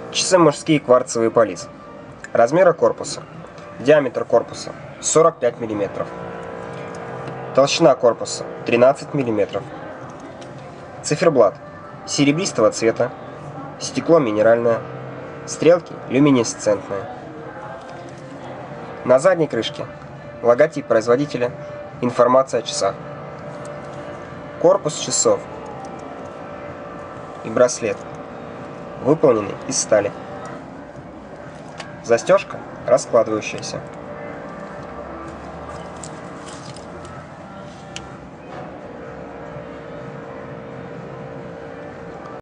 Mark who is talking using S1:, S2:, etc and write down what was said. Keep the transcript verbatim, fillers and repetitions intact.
S1: Часы мужские кварцевые полис. Размеры корпуса. Диаметр корпуса сорок пять миллиметров. Толщина корпуса тринадцать миллиметров. Циферблат серебристого цвета. Стекло минеральное. Стрелки люминесцентные. На задней крышке логотип производителя, информация о часах. Корпус часов и браслет выполнены из стали. Застежка раскладывающаяся.